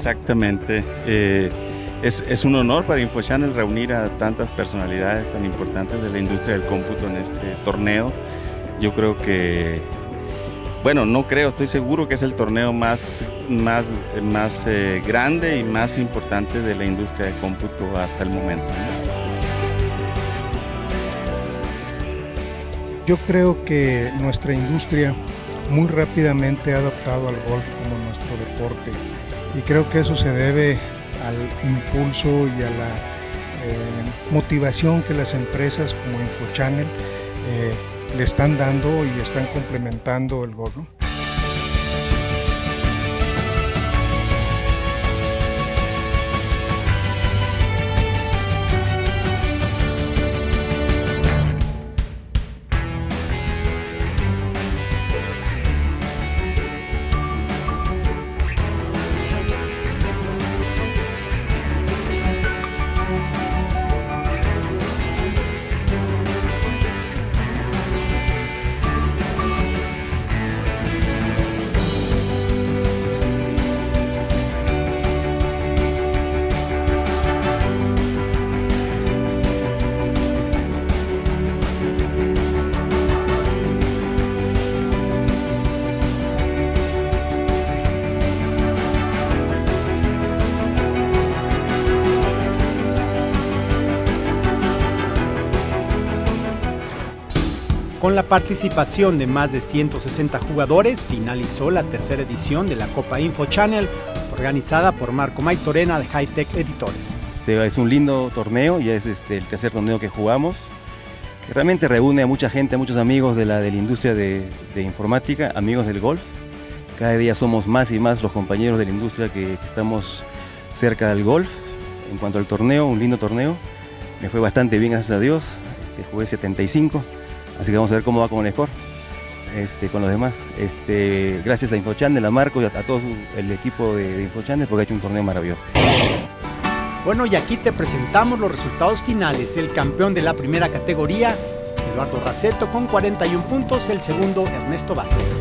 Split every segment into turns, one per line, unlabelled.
Exactamente. Es un honor para InfoChannel reunir a tantas personalidades tan importantes de la industria del cómputo en este torneo. Yo creo que, bueno, no creo, estoy seguro que es el torneo más grande y más importante de la industria del cómputo hasta el momento, ¿no?
Yo creo que nuestra industria muy rápidamente ha adaptado al golf como nuestro deporte y creo que eso se debe al impulso y a la motivación que las empresas como InfoChannel le están dando y están complementando el golf, ¿no?
Con la participación de más de 160 jugadores, finalizó la tercera edición de la Copa InfoChannel, organizada por Marco Maitorena de Hightech Editores.
Es un lindo torneo, ya es el tercer torneo que jugamos, que realmente reúne a mucha gente, a muchos amigos de la industria de informática, amigos del golf. Cada día somos más y más los compañeros de la industria que estamos cerca del golf. En cuanto al torneo, un lindo torneo, me fue bastante bien, gracias a Dios, jugué 75. Así que vamos a ver cómo va con el score con los demás. Gracias a InfoChannel, a Marco y a todo el equipo de InfoChannel porque ha hecho un torneo maravilloso.
Bueno, y aquí te presentamos los resultados finales. El campeón de la primera categoría, Eduardo Raceto, con 41 puntos. El segundo, Ernesto Vázquez.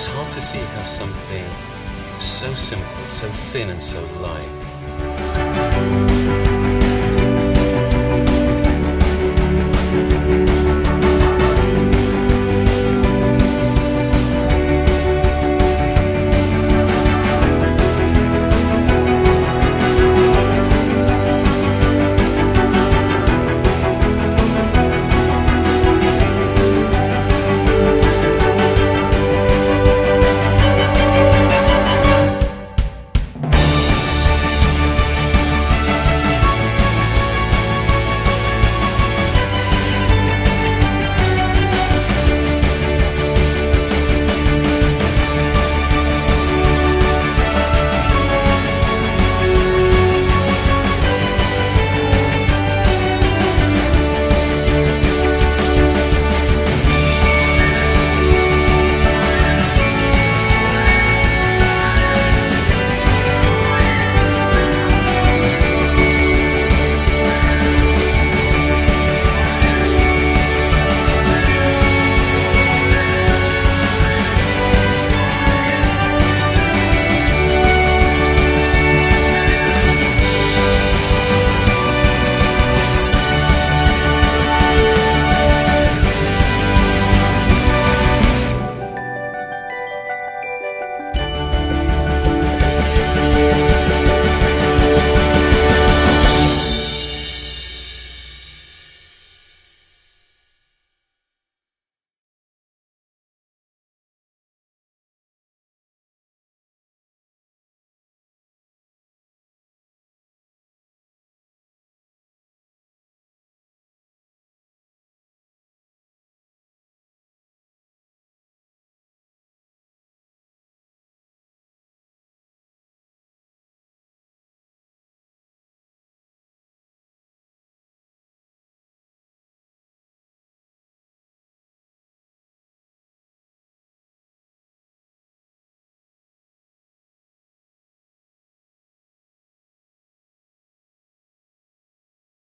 it's hard to see how something so simple, so thin and so light